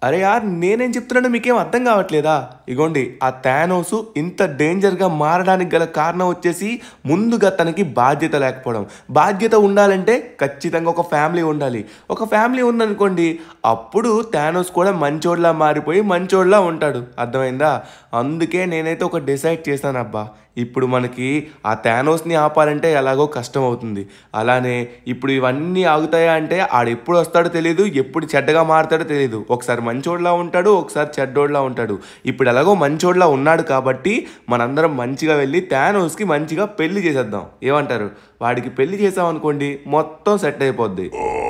అరే యార్ నేనేం చెప్తున్నానో మీకేం అర్థం కావట్లేదా? ఇగోండి ఆ థానోస్ ఇంత డేంజర్గా మారడానికి గల కారణం వచ్చేసి ముందుగా తనకి బాధ్యత లేకపోవడం. బాధ్యత ఉండాలంటే ఖచ్చితంగా ఒక ఫ్యామిలీ ఉండాలి. ఒక ఫ్యామిలీ ఉందనుకోండి, అప్పుడు థానోస్ కూడా మంచోడ్లా మారిపోయి మంచోడ్లా ఉంటాడు. అర్థమైందా? అందుకే నేనైతే ఒక డిసైడ్ చేశాను అబ్బా. ఇప్పుడు మనకి ఆ థానోస్ని ఆపాలంటే ఎలాగో కష్టం అవుతుంది. అలానే ఇప్పుడు ఇవన్నీ ఆగుతాయా అంటే ఆడెప్పుడు వస్తాడో తెలియదు, ఎప్పుడు చెడ్డగా మారుతాడో తెలియదు. ఒకసారి మంచోడ్లా ఉంటాడు, ఒకసారి చెడ్డోడ్లా ఉంటాడు. ఇప్పుడు ఎలాగో మంచోడ్లా ఉన్నాడు కాబట్టి మనందరం మంచిగా వెళ్ళి థానోస్కి మంచిగా పెళ్లి చేసేద్దాం. ఏమంటారు? వాడికి పెళ్లి చేసామనుకోండి మొత్తం సెట్ అయిపోద్ది.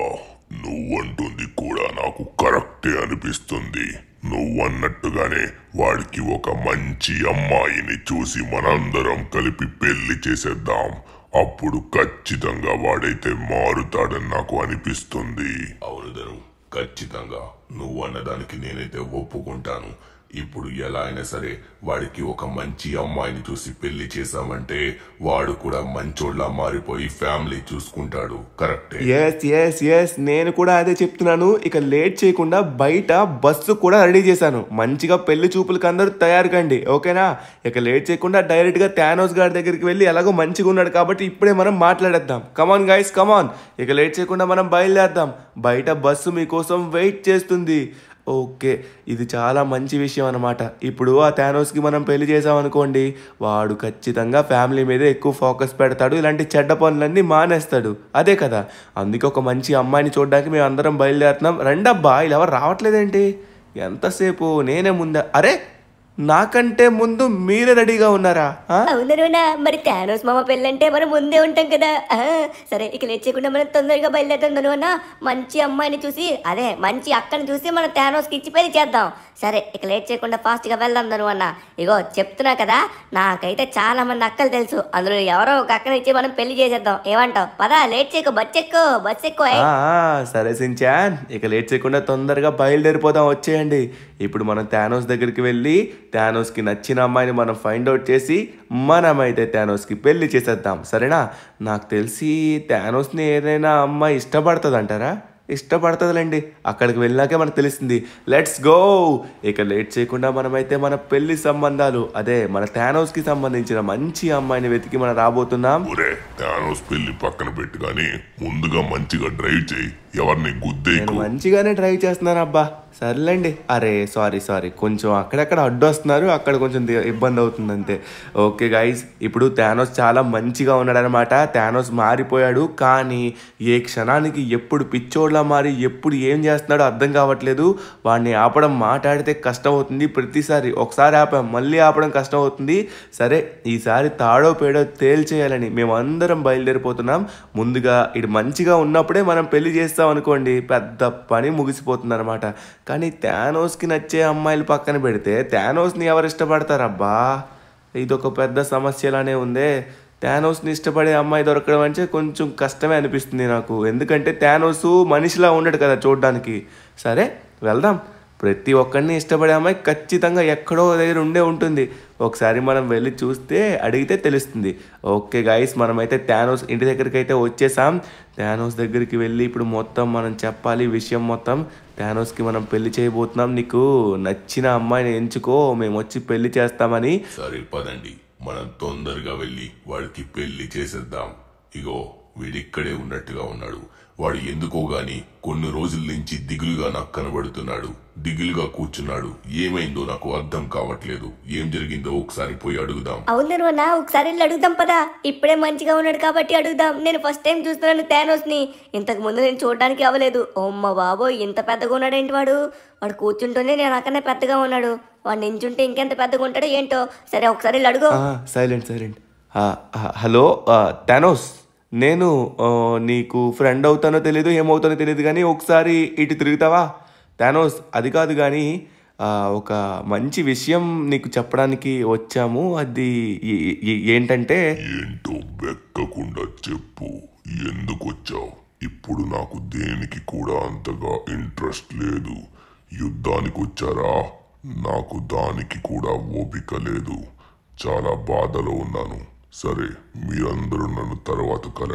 నువ్వంటుంది కూడా నాకు కరెక్టే అనిపిస్తుంది. నువ్వన్నట్టుగానే వాడికి ఒక మంచి అమ్మాయిని చూసి మనందరం కలిపి పెళ్లి చేసేద్దాం. అప్పుడు ఖచ్చితంగా వాడైతే మారుతాడని నాకు అనిపిస్తుంది. అవును ధను, ఖచ్చితంగా నువ్వు అన్నదానికి నేనైతే ఒప్పుకుంటాను. ఇప్పుడు ఎలా అయినా సరే వాడికి ఒక మంచి అమ్మాయిని చూసి పెళ్లి చేశామంటే వాడు కూడా మంచోళ్ళ మారిపోయి ఫ్యామిలీ చూసుకుంటాడు. కరెక్టే. ఎస్ నేను కూడా అదే చెప్తున్నాను. ఇక లేట్ చేయకుండా బయట బస్సు కూడా రెడీ చేశాను. మంచిగా పెళ్లి చూపులకు అందరూ తయారు కండి, ఓకేనా? ఇక లేట్ చేయకుండా డైరెక్ట్గా థానోస్ గారి దగ్గరికి వెళ్ళి ఎలాగో మంచిగా ఉన్నాడు కాబట్టి ఇప్పుడే మనం మాట్లాడేద్దాం. Come on guys come on. ఇక లేట్ చేయకుండా మనం బయలుదేరదాం. బయట బస్సు మీకోసం వెయిట్ చేస్తుంది. ఓకే, ఇది చాలా మంచి విషయం అన్నమాట. ఇప్పుడు ఆ థానోస్కి మనం పెళ్లి చేసామనుకోండి, వాడు ఖచ్చితంగా ఫ్యామిలీ మీదే ఎక్కువ ఫోకస్ పెడతాడు. ఇలాంటి చెడ్డ పనులన్నీ మానేస్తాడు. అదే కదా, అందుకే ఒక మంచి అమ్మాయిని చూడడానికి మేము అందరం బయలుదేరుతున్నాం. రండబ్బా, ఇలా ఎవరు రావట్లేదేంటి? ఎంతసేపు నేనే ముందా? అరే, నాకంటే ముందు మీరే రెడీగా ఉన్నారా? అవునరునా, మరి థానోస్ మామ పెళ్ళంటే మనం ముందే ఉంటాం కదా. సరే, ఇక లేట్ చేయకుండా మనం తొందరగా బయలుదేరుతాం అన్న. మంచి అమ్మాయిని చూసి, అదే మంచి అక్కని చూసి మనం థానోస్కి ఇచ్చి పెళ్లి చేద్దాం. సరే, ఇక లేట్ చేయకుండా ఫాస్ట్గా వెళ్దాం ధను అన్న. ఇగో చెప్తున్నా కదా, నాకైతే చాలా మంది అక్కలు తెలుసు. అందులో ఎవరో ఒక అక్కని ఇచ్చి మనం పెళ్లి చేసేద్దాం. ఏమంటావు? పదా, లేట్ చేయకు, బస్ ఎక్కువ. సరే సించాన్, ఇక లేట్ చేయకుండా తొందరగా బయలుదేరిపోదాం. వచ్చేయండి. ఇప్పుడు మనం థానోస్ దగ్గరికి వెళ్ళి థానోస్కి నచ్చిన అమ్మాయిని మనం ఫైండ్ అవుట్ చేసి మనమైతే థానోస్కి పెళ్లి చేసేద్దాం. సరేనా? నాకు తెలిసి థానోస్ని ఏదైనా అమ్మాయి ఇష్టపడుతుంది అంటారా? ఇష్టపడుతుందిలేండి, అక్కడికి వెళ్ళినాకే మనకు తెలిసింది. Let's go. ఇక లేట్ చేయకుండా మనమైతే మన పెళ్లి సంబంధాలు, అదే మన థానోస్కి సంబంధించిన మంచి అమ్మాయిని వెతికి మనం రాబోతున్నాం. థానోస్ పెళ్లి పక్కన పెట్టి కానీ ముందుగా మంచిగా డ్రైవ్ చేయి. ఎవరిని గుద్దేకు. మంచిగానే డ్రైవ్ చేస్తున్నాను అబ్బా. సర్లేండి. అరే సారీ, కొంచెం అక్కడక్కడ అడ్డు వస్తున్నారు, అక్కడ కొంచెం ఇబ్బంది అవుతుంది అంతే. ఓకే గైస్, ఇప్పుడు థానోస్ చాలా మంచిగా ఉన్నాడనమాట. థానోస్ మారిపోయాడు, కానీ ఏ క్షణానికి ఎప్పుడు పిచ్చోడ్లా మారి ఎప్పుడు ఏం చేస్తున్నాడో అర్థం కావట్లేదు. వాడిని ఆపడం మాట్లాడితే కష్టం అవుతుంది. ప్రతిసారి ఒకసారి ఆపాం, మళ్ళీ ఆపడం కష్టం అవుతుంది. సరే, ఈసారి తాడో పేడో తేల్చేయాలని మేమందరం బయలుదేరిపోతున్నాం. ముందుగా ఇది మంచిగా ఉన్నప్పుడే మనం పెళ్లి చేస్తాం అనుకోండి, పెద్ద పని ముగిసిపోతుంది అనమాట. కానీ థానోస్కి నచ్చే అమ్మాయిలు పక్కన పెడితే థానోస్ని ఎవరు ఇష్టపడతారబ్బా? ఇదొక పెద్ద సమస్యలానే ఉందే. థానోస్ని ఇష్టపడే అమ్మాయి దొరకడం అంటే కొంచెం కష్టమే అనిపిస్తుంది నాకు. ఎందుకంటే థానోస్ మనిషిలా ఉండడు కదా చూడడానికి. సరే వెళ్దాం. ప్రతి ఒక్కరిని ఇష్టపడే అమ్మాయి ఖచ్చితంగా ఎక్కడో దగ్గర ఉండే ఉంటుంది. ఒకసారి మనం వెళ్ళి చూస్తే అడిగితే తెలుస్తుంది. ఓకే గైస్, మనమైతే థానోస్ ఇంటి దగ్గరికి అయితే వచ్చేసాం. థానోస్ దగ్గరికి వెళ్ళి ఇప్పుడు మొత్తం మనం చెప్పాలి విషయం మొత్తం. థానోస్కి మనం పెళ్లి చేయబోతున్నాం. నీకు నచ్చిన అమ్మాయిని ఎంచుకో, మేము వచ్చి పెళ్లి చేస్తామని. సరే పదండి, మనం తొందరగా వెళ్ళి వాడికి పెళ్లి చేసేద్దాం. ఇగో వీడిక్కడే ఉన్నట్టుగా ఉన్నాడు. వాడు ఎందుకో గాని కొన్ని రోజుల నుంచి దిగులుగా నాకు కనబడుతున్నాడు. దిగులుగా కూర్చున్నాడు. ఏమైందో నాకు అర్థం కావట్లేదు. ఏం జరిగిందో ఒకసారి పోయి అడుగుదాం. అవును అన్న, ఒకసారి వెళ్ళి అడుగుదాం పదా. ఇప్పుడే మంచిగా ఉన్నాడు కాబట్టి అడుగుదాం. నేను ఫస్ట్ టైం చూస్తున్నాను థానోస్ ని. ఇంతకు ముందు నేను చూడడానికి అవ్వలేదు. ఓమ్మ బాబో, ఇంత పెద్దగా ఉన్నాడేంటి వాడు? వాడు కూర్చుంటూనే నేను అక్కడనే పెద్దగా ఉన్నాడు. వాడు నించుంటే ఇంకెంత పెద్దగా ఉంటాడో ఏంటో. సరే, ఒకసారి వెళ్ళి అడుగు. సైలెంట్. హలో థానోస్, నేను నీకు ఫ్రెండ్ అవుతానో తెలీదు, ఏమవుతానో తెలియదు, కానీ ఒకసారి ఇటు తిరుగుతావా? థానోస్, అది కాదు కానీ ఒక మంచి విషయం నీకు చెప్పడానికి వచ్చాము. అది ఏంటంటే, ఏంటో బెక్కకుండా చెప్పు. ఎందుకు వచ్చావు? ఇప్పుడు నాకు దేనికి కూడా అంతగా ఇంట్రెస్ట్ లేదు. యుద్ధానికి వచ్చారా? నాకు దానికి కూడా ఓపిక లేదు. చాలా బాధలో ఉన్నాను. సరే, మీరందరూ నన్ను తర్వాత కలండి.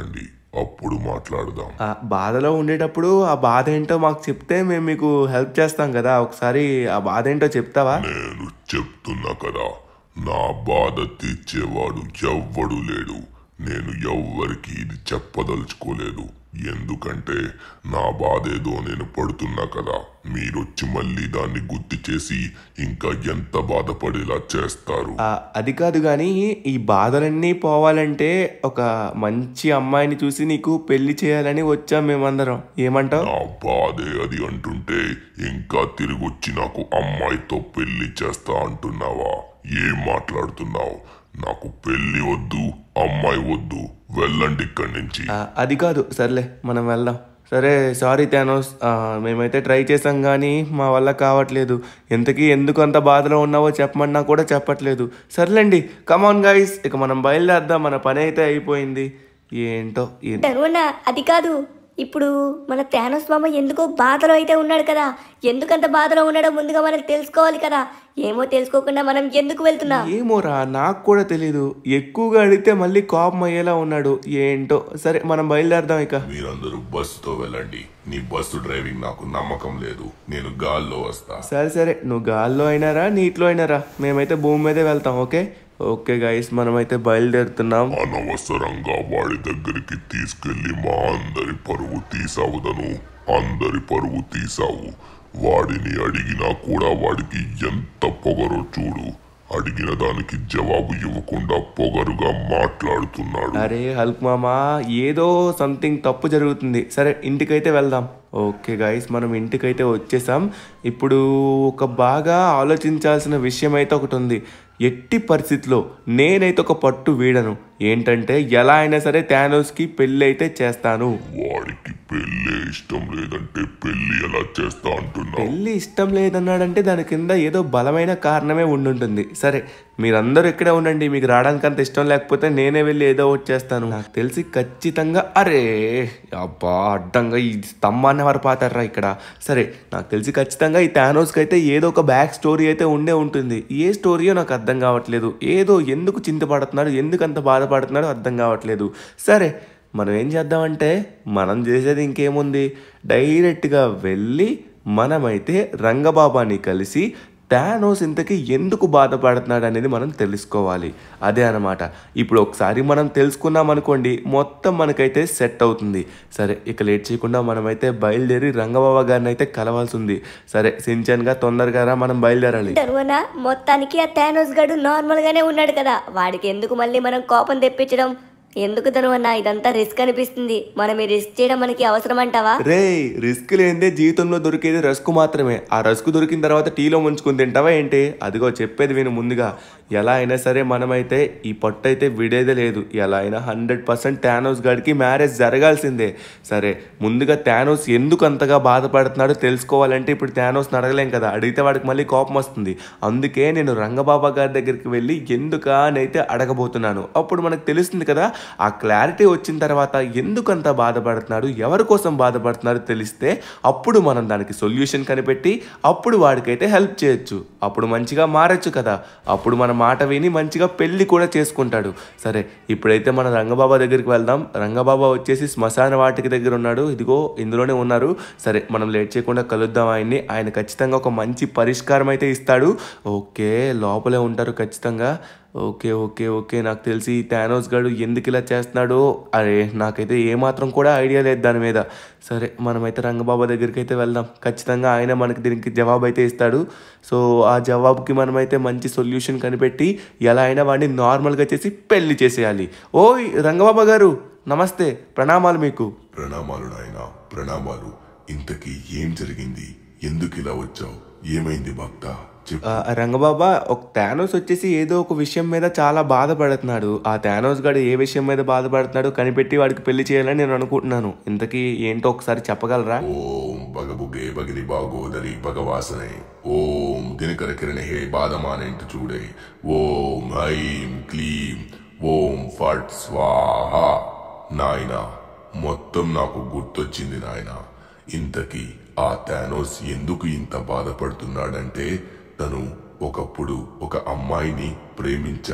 అప్పుడు మాట్లాడదాం. ఆ బాధలో ఉండేటప్పుడు ఆ బాధ ఏంటో మాకు చెప్తే మేము మీకు హెల్ప్ చేస్తాం కదా. ఒకసారి ఆ బాధ ఏంటో చెప్తావా? నేను చెప్తున్నా కదా, నా బాధ తీర్చేవాడు ఎవ్వడు లేడు. నేను ఎవ్వరికి ఇది చెప్పదలుచుకోలేదు. ఎందుకంటే నా బాధ ఏదో నేను పడుతున్నా కదా, మీరొచ్చి మళ్ళీ దాన్ని గుర్తు చేసి ఇంకా ఎంత బాధపడేలా చేస్తారు. అది కాదు కానీ ఈ బాధలన్నీ పోవాలంటే ఒక మంచి అమ్మాయిని చూసి నీకు పెళ్లి చేయాలని వచ్చాం మేమందరం. ఏమంటావు? నా బాధే అది అంటుంటే ఇంకా తిరిగొచ్చి నాకు అమ్మాయితో పెళ్లి చేస్తా అంటున్నావా? ఏం మాట్లాడుతున్నావు? నాకు పెళ్లి వద్దు, అమ్మాయి వద్దు, వెళ్ళండి ఇక్కడి నుంచి. అది కాదు, సర్లే మనం వెళ్దాం. సరే సారీ థానోస్, మేమైతే ట్రై చేసాం కానీ మా వల్ల కావట్లేదు. ఎంతకీ ఎందుకు అంత బాధలో ఉన్నావో చెప్పమన్నా కూడా చెప్పట్లేదు. సర్లేండి, కమాన్ గైస్, ఇక మనం బయలుదేరదాం. మన పని అయితే అయిపోయింది. ఏంటో ధనువన్న అది కాదు, ఇప్పుడు మన థానోస్ మామ ఎందుకో బాధలో అయితే ఉన్నాడు కదా. ఎందుకంత బాధలో ఉన్నాడో ముందుగా మనం తెలుసుకోవాలి కదా. ఏమో తెలుసుకోకుండా మనం ఎందుకు వెళ్తున్నాం? ఏమోరా, నాకు కూడా తెలీదు. ఎక్కువగా అడిగితే మళ్ళీ కోపం అయ్యేలా ఉన్నాడు. ఏంటో. సరే మనం బయలుదేరదాం ఇక. మీరందరూ బస్సుతో వెళ్ళండి. నీ బస్సు డ్రైవింగ్ నాకు నమ్మకం లేదు. నేను గాల్లో వస్తా. సరే నువ్వు గాల్లో అయినారా నీటిలో అయినారా, మేమైతే భూమి మీదే వెళ్తాం. ఓకే ఓకే గైస్, మనమైతే బయలుదేరుతున్నాం. అనవసరంగా వాడి దగ్గరికి తీసుకెళ్లి మా అందరి పరువు తీసావుదను. అందరి పరువు తీసావు. వాడిని అడిగినా కూడా వాడికి ఎంత పొగరో చూడు. అడిగిన దానికి జవాబు ఇవ్వకుండా పొగరుగా మాట్లాడుతున్నాడు. అరే హల్క్ మామా, ఏదో సంథింగ్ తప్పు జరుగుతుంది. సరే ఇంటికైతే వెళ్దాం. ఓకే గైస్, మనం ఇంటికైతే వచ్చేసాం. ఇప్పుడు ఒక బాగా ఆలోచించాల్సిన విషయం అయితే ఒకటి ఉంది. ఎట్టి పరిస్థితిలో నేనైతే ఒక పట్టు వీడను. ఏంటంటే ఎలా అయినా సరే థానోస్కి పెళ్ళి అయితే చేస్తాను. వాడికి పెళ్ళే ఇష్టం లేదంటే పెళ్లి ఎలా చేస్తా అంటున్నా? పెళ్ళి ఇష్టం లేదన్నాడంటే దాని కింద ఏదో బలమైన కారణమే ఉండుంటుంది. సరే మీరందరూ ఇక్కడే ఉండండి. మీకు రావడానికి అంత ఇష్టం లేకపోతే నేనే వెళ్ళి ఏదో ఒకటి చేస్తాను. నాకు తెలిసి ఖచ్చితంగా అరే అబ్బా అడ్డంగా ఈ స్తంభాన్ని ఎవరు పాతారా ఇక్కడ. సరే నాకు తెలిసి ఖచ్చితంగా ఈ థానోస్కి అయితే ఏదో ఒక బ్యాక్ స్టోరీ అయితే ఉండే ఉంటుంది. ఏ స్టోరీయో నాకు అర్థం కావట్లేదు. ఏదో ఎందుకు చింతపడుతున్నాడు, ఎందుకు అంత బాధపడుతున్నాడో అర్థం కావట్లేదు. సరే మనం ఏం చేద్దామంటే, మనం చేసేది ఇంకేముంది, డైరెక్ట్గా వెళ్ళి మనమైతే రంగబాబాని కలిసి థానోస్ ఇంతకీ ఎందుకు బాధపడుతున్నాడు అనేది మనం తెలుసుకోవాలి. అదే అన్నమాట. ఇప్పుడు ఒకసారి మనం తెలుసుకున్నాం అనుకోండి, మొత్తం మనకైతే సెట్ అవుతుంది. సరే ఇక లేట్ చేయకుండా మనమైతే బయలుదేరి రంగబాబా గారిని అయితే కలవాల్సి ఉంది. సరే సించన్గా తొందరగా మనం బయలుదేరాలి. ధనువన్న మొత్తానికి ఆ థానోస్ గడు నార్మల్ గానే ఉన్నాడు కదా, వాడికి ఎందుకు మళ్ళీ మనం కోపం తెప్పించడం? ఎందుకు ధనువన్న, ఇదంతా రిస్క్ అనిపిస్తుంది. మనం ఈ రిస్క్ చేయడం మనకి అవసరం అంటావా? రే రిస్క్ లేనిదే జీవితంలో దొరికేది రస్క్ మాత్రమే. ఆ రస్క్ దొరికిన తర్వాత టీలో ముంచుకుని తింటావా ఏంటి? అదిగో చెప్పేది విను ముందుగా. ఎలా అయినా సరే మనమైతే ఈ పట్టు అయితే విడేదే లేదు. ఎలా అయినా 100% థానోస్ గాడికి మ్యారేజ్ జరగాల్సిందే. సరే ముందుగా థానోస్ ఎందుకు అంతగా బాధపడుతున్నాడో తెలుసుకోవాలంటే ఇప్పుడు థానోస్ని అడగలేం కదా, అడిగితే వాడికి మళ్ళీ కోపం వస్తుంది. అందుకే నేను రంగబాబా గారి దగ్గరికి వెళ్ళి ఎందుకా అని అయితే అడగబోతున్నాను. అప్పుడు మనకు తెలుస్తుంది కదా. ఆ క్లారిటీ వచ్చిన తర్వాత ఎందుకంత బాధపడుతున్నాడు, ఎవరి కోసం బాధపడుతున్నాడో తెలిస్తే అప్పుడు మనం దానికి సొల్యూషన్ కనిపెట్టి అప్పుడు వాడికైతే హెల్ప్ చేయొచ్చు. అప్పుడు మంచిగా మారచ్చు కదా. అప్పుడు మన మాట విని మంచిగా పెళ్లి కూడా చేసుకుంటాడు. సరే ఇప్పుడైతే మన రంగబాబా దగ్గరికి వెళ్దాం. రంగబాబా వచ్చేసి శ్మశాన వాటికి దగ్గర ఉన్నాడు. ఇదిగో ఇందులోనే ఉన్నారు. సరే మనం లేట్ చేయకుండా కలుద్దాం ఆయన్ని. ఆయన ఖచ్చితంగా ఒక మంచి పరిష్కారం అయితే ఇస్తాడు. ఓకే లోపలే ఉంటారు ఖచ్చితంగా. ఓకే ఓకే ఓకే నాకు తెలిసి థానోస్ గాడు ఎందుకు ఇలా చేస్తున్నాడో అరే నాకైతే ఏమాత్రం కూడా ఐడియా లేదు దాని మీద. సరే మనమైతే రంగబాబా దగ్గరికి అయితే వెళ్దాం. ఖచ్చితంగా ఆయన మనకి దీనికి జవాబు అయితే ఇస్తాడు. సో ఆ జవాబుకి మనమైతే మంచి సొల్యూషన్ కనిపెట్టి ఎలా అయినా వాడిని నార్మల్గా చేసి పెళ్లి చేసేయాలి. ఓయ్ రంగబాబా గారు నమస్తే, ప్రణామాలు మీకు. ప్రణామాలు నాయనా, ప్రణామాలు. ఇంతకీ ఏం జరిగింది? ఎందుకు ఇలా వచ్చావు? ఏమైంది భక్త? రంగబాబా, ఒక థానోస్ వచ్చేసి ఏదో ఒక విషయం మీద చాలా బాధపడుతున్నాడు. ఆ థానోస్ గాడు ఏ విషయం మీద బాధపడుతున్నాడో కనిపెట్టి వాడికి పెళ్లి చేయాలని నేను అనుకుంటున్నాను. ఇంతకీ ఏంటో ఒకసారి చెప్పగలరా? ఓం భగబుగే భగిని బాగోదరి భగవాసనే. ఓం దినకర కిరణే హే బాధమానేంటి చూడే. ఓం హైం క్లీం ఓం ఫట్ స్వాహ. నాయనా మొత్తం నాకు గుర్తొచ్చింది నాయనా. ఇంతకీ ఆ థానోస్ ఎందుకు ఇంత బాధపడుతున్నాడంటే తను ఒకప్పుడు ఒక అమ్మాయిని ప్రేమించాడు.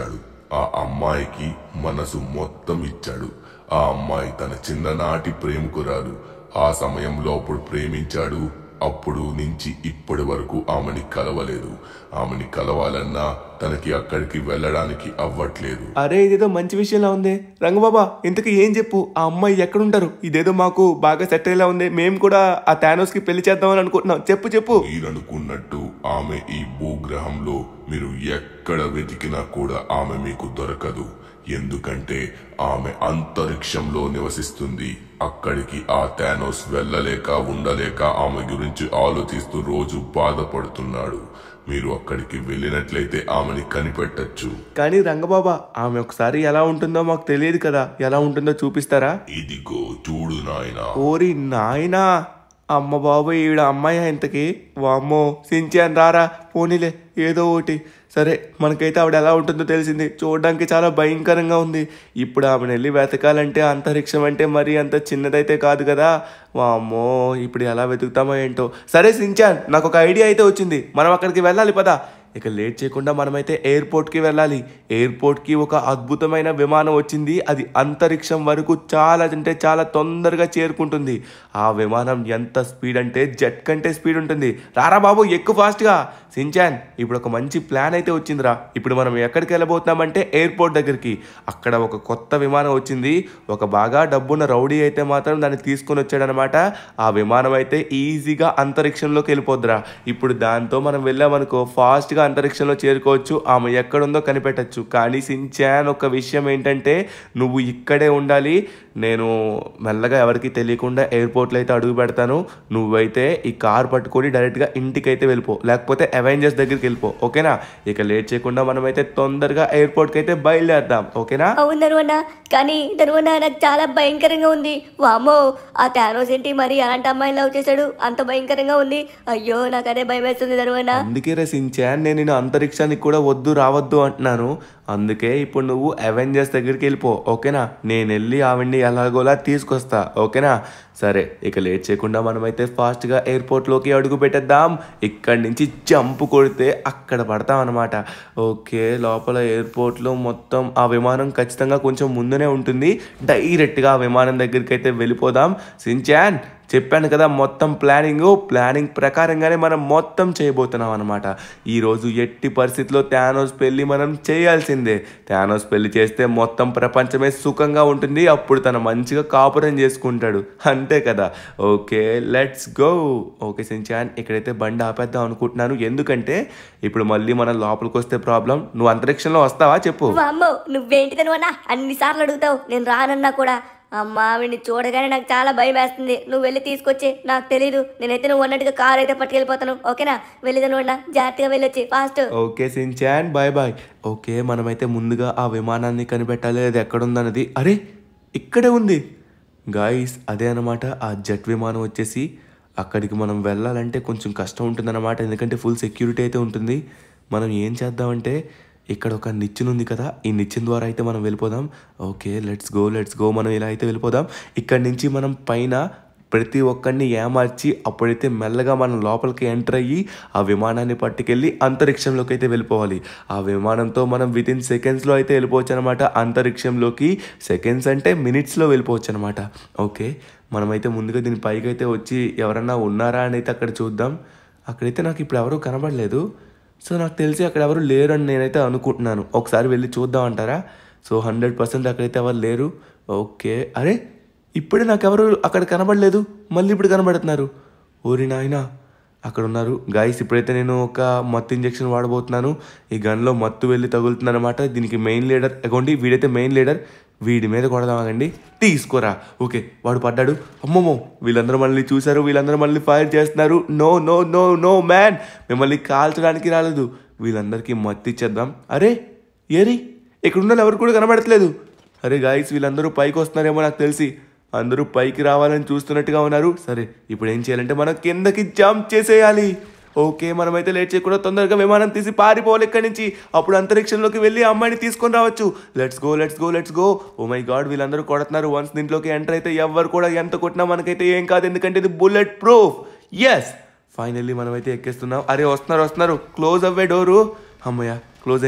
ఆ అమ్మాయికి మనసు మొత్తం ఇచ్చాడు. ఆ అమ్మాయి తన చిన్ననాటి ప్రేమికురాలు. ఆ సమయంలో అప్పుడు ప్రేమించాడు. అప్పుడు నుంచి ఇప్పటి వరకు ఆమెని కలవలేదు. ఆమెని కలవాలన్నా తనకి అక్కడికి వెళ్ళడానికి అవ్వట్లేదు. అరే ఇదేదో మంచి విషయంలా ఉంది. రంగబాబా ఇంతకీ ఏం చెప్పు, ఆ అమ్మాయి ఎక్కడుంటారు? ఇదేదో మాకు బాగా సెట్ అయ్యేలా ఉంది. మేము కూడా ఆ థానోస్ కి పెళ్లి చేద్దామని అనుకుంటున్నాం. చెప్పు చెప్పు. మీరనుకున్నట్టు ఆమె ఈ భూగ్రహంలో మీరు ఎక్కడ వెతికినా కూడా ఆమె మీకు దొరకదు. ఎందుకంటే ఆమె అంతరిక్షంలో నివసిస్తుంది. అక్కడికి ఆ థానోస్ వెళ్ళలేక ఉండలేక ఆమె గురించి ఆలోచిస్తూ రోజు బాధపడుతున్నాడు. మీరు అక్కడికి వెళ్ళినట్లయితే ఆమెని కనిపెట్టచ్చు. కానీ రంగబాబా ఆమె ఒకసారి ఎలా ఉంటుందో మాకు తెలియదు కదా, ఎలా ఉంటుందో చూపిస్తారా? ఇదిగో చూడు నాయనా. ఓరి నాయనా, అమ్మ బాబు ఈవిడ అమ్మాయి ఇంతకి. వామ్మో సించాన్ రారా, పోనీలే ఏదో ఒకటి. సరే మనకైతే ఆవిడ ఎలా ఉంటుందో తెలిసింది. చూడడానికి చాలా భయంకరంగా ఉంది. ఇప్పుడు ఆమెను వెళ్ళి వెతకాలంటే అంతరిక్షం అంటే మరీ అంత చిన్నదైతే కాదు కదా. వామ్మో ఇప్పుడు ఎలా వెతుకుతామో ఏంటో. సరే సించాన్, నాకు ఒక ఐడియా అయితే వచ్చింది. మనం అక్కడికి వెళ్ళాలి పదా. ఇక లేట్ చేయకుండా మనమైతే ఎయిర్పోర్ట్కి వెళ్ళాలి. ఎయిర్పోర్ట్కి ఒక అద్భుతమైన విమానం వచ్చింది. అది అంతరిక్షం వరకు చాలా అంటే చాలా తొందరగా చేరుకుంటుంది. ఆ విమానం ఎంత స్పీడ్ అంటే జెట్ కంటే స్పీడ్ ఉంటుంది. రారా బాబు ఎక్కువ ఫాస్ట్గా. సించాన్ ఇప్పుడు ఒక మంచి ప్లాన్ అయితే వచ్చిందిరా. ఇప్పుడు మనం ఎక్కడికి వెళ్ళబోతున్నామంటే ఎయిర్పోర్ట్ దగ్గరికి. అక్కడ ఒక కొత్త విమానం వచ్చింది. ఒక బాగా డబ్బున్న రౌడీ అయితే మాత్రం దాన్ని తీసుకొని వచ్చాడనమాట. ఆ విమానం అయితే ఈజీగా అంతరిక్షంలోకి వెళ్ళిపోద్దురా. ఇప్పుడు దాంతో మనం వెళ్ళామనుకో ఫాస్ట్గా అంతరిక్షంలో చేరుకోవచ్చు. ఆమె ఎక్కడుందో కనిపెట్టచ్చు. కానీ సించాన్ ఒక విషయం ఏంటంటే నువ్వు ఇక్కడే ఉండాలి. నేను మెల్లగా ఎవరికి తెలియకుండా ఎయిర్పోర్ట్లో అయితే అడుగు పెడతాను. నువ్వైతే ఈ కార్ పట్టుకొని డైరెక్ట్గా ఇంటికి అయితే వెళ్ళిపో, లేకపోతే అవెంజర్స్ దగ్గరికి వెళ్ళిపో. ఓకేనా? ఇక లేట్ చేయకుండా మనమైతే తొందరగా ఎయిర్పోర్ట్కి అయితే బయలుదేరదాం. ఓకేనా? అవును ధనువన్న, కానీ ధనువన్న నాకు చాలా భయంకరంగా ఉంది. వామ్మో ఆ థానోస్ ఏంటి మరి అలాంటి అమ్మాయిని లవ్ చేశాడు, అంత భయంకరంగా ఉంది. అయ్యో నాకు అదే భయం వేస్తుంది ధనువన్న. అందుకే రసించాను నేను అంతరిక్షానికి కూడా వద్దు రావద్దు అంటున్నాను. అందుకే ఇప్పుడు నువ్వు అవెంజర్స్ దగ్గరికి వెళ్ళిపో. ఓకేనా? నేను వెళ్ళి ఆవిడ్ని ఎలాగోలా తీసుకొస్తా. ఓకేనా? సరే ఇక లేట్ చేయకుండా మనమైతే ఫాస్ట్గా ఎయిర్పోర్ట్లోకి అడుగు పెట్టేద్దాం. ఇక్కడి నుంచి జంప్ కొడితే అక్కడ పడతాం అనమాట. ఓకే, లోపల ఎయిర్పోర్ట్లో మొత్తం ఆ విమానం ఖచ్చితంగా కొంచెం ముందునే ఉంటుంది. డైరెక్ట్గా ఆ విమానం దగ్గరికి అయితే వెళ్ళిపోదాం. సించాన్ చెప్పాను కదా, మొత్తం ప్లానింగ్ ప్రకారంగానే మనం మొత్తం చేయబోతున్నాం అనమాట. ఈరోజు ఎట్టి పరిస్థితిలో థానోస్ పెళ్ళి మనం చేయాల్సిందే. థానోస్ పెళ్లి చేస్తే మొత్తం ప్రపంచమే సుఖంగా ఉంటుంది. అప్పుడు తను మంచిగా కాపురం చేసుకుంటాడు. అంతే కదా. Okay let's go. Okay Shinchan ఇక్కడైతే బండి ఆపేద్దాం అనుకుంటున్నాను. ఎందుకంటే ఇప్పుడు మళ్ళీ మనం లోపలికి వస్తే ప్రాబ్లం. నువ్వు అంతరిక్షంలో వస్తావా చెప్పు? వామ్మో నువ్వేంటి ధనువన్న అన్నిసార్లు అడుగుతావు, నేను రానన్నా కూడా. అమ్మా ఆవిడ్ని చూడగానే నాకు చాలా భయం వేస్తుంది. నువ్వు వెళ్ళి తీసుకొచ్చి, నాకు తెలీదు. నేనైతే నువ్వు అన్నట్టుగా కారు అయితే పట్టుకెళ్ళిపోతాను. ఓకేనా? వెళ్ళిదను అన్న, జాగ్రత్తగా వెళ్ళొచ్చి fast. Okay Shinchan bye bye. Okay మనమైతే ముందుగా ఆ విమానాన్ని కనిపెట్టాలి, అది ఎక్కడుందన్నది. అరే ఇక్కడే ఉంది గాయస్. అదే అనమాట ఆ జెట్ విమానం వచ్చేసి. అక్కడికి మనం వెళ్ళాలంటే కొంచెం కష్టం ఉంటుందన్నమాట, ఎందుకంటే ఫుల్ సెక్యూరిటీ అయితే ఉంటుంది. మనం ఏం చేద్దామంటే ఇక్కడ ఒక నిచ్చెన ఉంది కదా, ఈ నిచ్చెన ద్వారా అయితే మనం వెళ్ళిపోదాం. Okay let's go. మనం ఇలా అయితే వెళ్ళిపోదాం. ఇక్కడి నుంచి మనం పైన ప్రతి ఒక్కరిని ఏమార్చి అప్పుడైతే మెల్లగా మనం లోపలికి ఎంటర్ అయ్యి ఆ విమానాన్ని పట్టుకెళ్ళి అంతరిక్షంలోకి అయితే వెళ్ళిపోవాలి. ఆ విమానంతో మనం వితిన్ సెకండ్స్లో అయితే వెళ్ళిపోవచ్చు అనమాట అంతరిక్షంలోకి. సెకండ్స్ అంటే మినిట్స్లో వెళ్ళిపోవచ్చు అనమాట. ఓకే మనమైతే ముందుగా దీని పైకి అయితే వచ్చి ఎవరన్నా ఉన్నారా అని అయితే అక్కడ చూద్దాం. అక్కడైతే నాకు ఇప్పుడు ఎవరూ కనబడలేదు. సో నాకు తెలిసి అక్కడ ఎవరు లేరు అని నేనైతే అనుకుంటున్నాను. ఒకసారి వెళ్ళి చూద్దాం అంటారా? సో 100% అక్కడైతే ఎవరు లేరు. ఓకే అరే ఇప్పుడే నాకెవరు అక్కడ కనబడలేదు, మళ్ళీ ఇప్పుడు కనబడుతున్నారు. ఓరి నాయనా అక్కడ ఉన్నారు గాయస్. ఇప్పుడైతే నేను ఒక మత్తు ఇంజెక్షన్ వాడబోతున్నాను. ఈ గన్లో మత్తు వెళ్ళి తగులుతుంది అనమాట. దీనికి మెయిన్ లీడర్ అగోండి, వీడైతే మెయిన్ లీడర్. వీడి మీద కొడదామండి. తీసుకోరా. ఓకే వాడు పడ్డాడు. అమ్మమ్మో వీళ్ళందరూ మళ్ళీ చూశారు, వీళ్ళందరూ మళ్ళీ ఫైర్ చేస్తున్నారు. No no no no man, మిమ్మల్ని కాల్చడానికి రాలేదు. వీళ్ళందరికీ మత్తు ఇచ్చేద్దాం. అరే ఏరి ఇక్కడ ఉన్న ఎవరు కూడా కనబడట్లేదు. అరే గాయస్ వీళ్ళందరూ పైకి వస్తున్నారేమో నాకు తెలిసి. అందరూ పైకి రావాలని చూస్తున్నట్టుగా ఉన్నారు. సరే ఇప్పుడు ఏం చేయాలంటే మనం కిందకి జంప్ చేసేయాలి. ఓకే మనమైతే లేట్ చేయకుండా తొందరగా విమానం తీసి పారిపోవాలి ఇక్కడి నుంచి. అప్పుడు అంతరిక్షంలోకి వెళ్ళి అమ్మాయిని తీసుకొని రావచ్చు. Let's go. Oh my god వీళ్ళందరూ కొడుతున్నారు. వన్స్ దీంట్లోకి ఎంటర్ అయితే ఎవరు కూడా ఎంత కొట్టినా మనకైతే ఏం కాదు, ఎందుకంటే ఇది బుల్లెట్ ప్రూఫ్. ఎస్ ఫైనల్లీ మనమైతే ఎక్కేస్తున్నాం. అరే వస్తున్నారు. క్లోజ్ అవ్వే డోరు. అమ్మయ్య క్లోజ్ అయింది.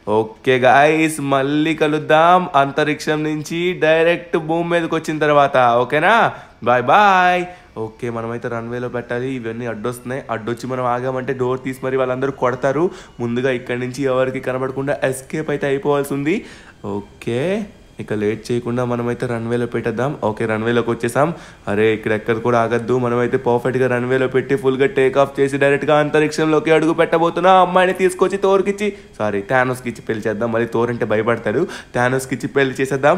ఓకే గాయ్స్, మళ్ళీ కలుద్దాం అంతరిక్షం నుంచి డైరెక్ట్ భూమి మీదకి వచ్చిన తర్వాత. ఓకేనా, బాయ్ బాయ్. ఓకే, మనమైతే రన్వేలో పెట్టాలి. ఇవన్నీ అడ్డొస్తున్నాయి. అడ్డొచ్చి మనం ఆగామంటే డోర్ తీసి మరి వాళ్ళందరూ కొడతారు. ముందుగా ఇక్కడి నుంచి ఎవరికి కనబడకుండా ఎస్కేప్ అయితే అయిపోవాల్సి ఉంది. ఓకే, ఇక లేట్ చేయకుండా మనమైతే రన్వేలో పెట్టేద్దాం. ఓకే, రన్వేలోకి వచ్చేసాం. అరే ఇక్కడ ఎక్కడ కూడా ఆగద్దు. మనమైతే పర్ఫెక్ట్గా రన్వేలో పెట్టి ఫుల్గా టేక్ ఆఫ్ చేసి డైరెక్ట్గా అంతరిక్షంలోకి అడుగు పెట్టబోతున్నాం. అమ్మాయిని తీసుకొచ్చి థానోస్కి ఇచ్చి పెళ్లి చేద్దాం. మళ్ళీ థోర్ అంటే భయపడతాడు. థానోస్కి ఇచ్చి పెళ్లి చేసేద్దాం.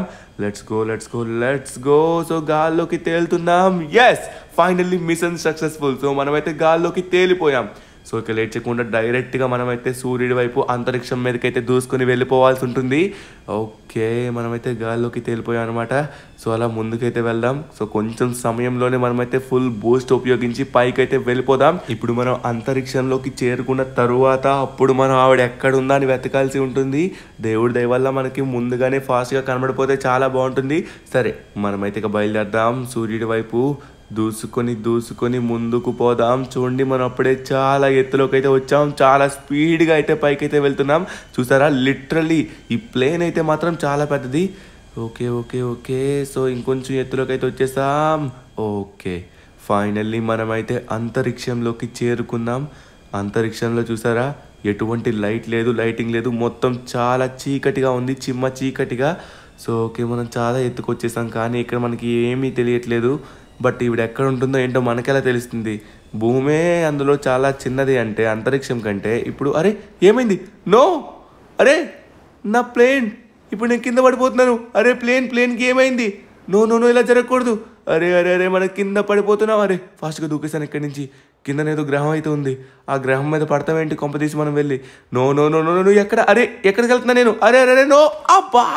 Let's go. సో గాల్లోకి తేలుతున్నాం. Yes, finally mission successful. So మనమైతే గాల్లోకి తేలిపోయాం. సో ఇక లేట్ చేయకుండా డైరెక్ట్గా మనమైతే సూర్యుడి వైపు అంతరిక్షం మీదకైతే దూసుకొని వెళ్ళిపోవాల్సి ఉంటుంది. ఓకే, మనమైతే గాల్లోకి తేలిపోయాం అనమాట. సో అలా ముందుకైతే వెళ్దాం. సో కొంచెం సమయంలోనే మనమైతే ఫుల్ బూస్ట్ ఉపయోగించి పైకి అయితే వెళ్ళిపోదాం. ఇప్పుడు మనం అంతరిక్షంలోకి చేరుకున్న తరువాత అప్పుడు మనం ఆవిడ ఎక్కడుందా అని వెతకాల్సి ఉంటుంది. దేవుడి దయ వల్ల మనకి ముందుగానే ఫాస్ట్గా కనబడిపోతే చాలా బాగుంటుంది. సరే, మనమైతే ఇక బయలుదేరదాం. సూర్యుడి వైపు దూసుకొని ముందుకు పోదాం. చూడండి, మనం అప్పుడే చాలా ఎత్తులోకి అయితే వచ్చాం. చాలా స్పీడ్గా అయితే పైకి అయితే వెళ్తున్నాం. చూసారా, లిటరల్లీ ఈ ప్లేన్ అయితే మాత్రం చాలా పెద్దది. ఓకే. సో ఇంకొంచెం ఎత్తులోకి అయితే వచ్చేసాం. ఓకే, ఫైనల్లీ మనమైతే అంతరిక్షంలోకి చేరుకున్నాం. అంతరిక్షంలో చూసారా, ఎటువంటి లైటింగ్ లేదు. మొత్తం చాలా చీకటిగా ఉంది, చిమ్మ చీకటిగా. సో ఓకే, మనం చాలా ఎత్తుకొచ్చేసాం. కానీ ఇక్కడ మనకి ఏమీ తెలియట్లేదు. బట్ ఈవిడ ఎక్కడ ఉంటుందో ఏంటో మనకెలా తెలుస్తుంది? భూమే అందులో చాలా చిన్నది అంటే అంతరిక్షం కంటే. ఇప్పుడు అరే ఏమైంది? నో, అరే నా ప్లేన్, ఇప్పుడు నేను కింద పడిపోతున్నాను. అరే ప్లేన్కి ఏమైంది? నో, ఇలా జరగకూడదు. అరే మనం కింద పడిపోతున్నాం. అరే ఫాస్ట్గా దూకేసాను ఇక్కడి నుంచి. కిందనేదో గ్రహం అయితే ఉంది. ఆ గ్రహం మీద పడతామేంటి కొంప తీసి మనం వెళ్ళి? నో, ఎక్కడ? అరే ఎక్కడికి వెళ్తున్నా నేను? అరే నో, అబ్బా,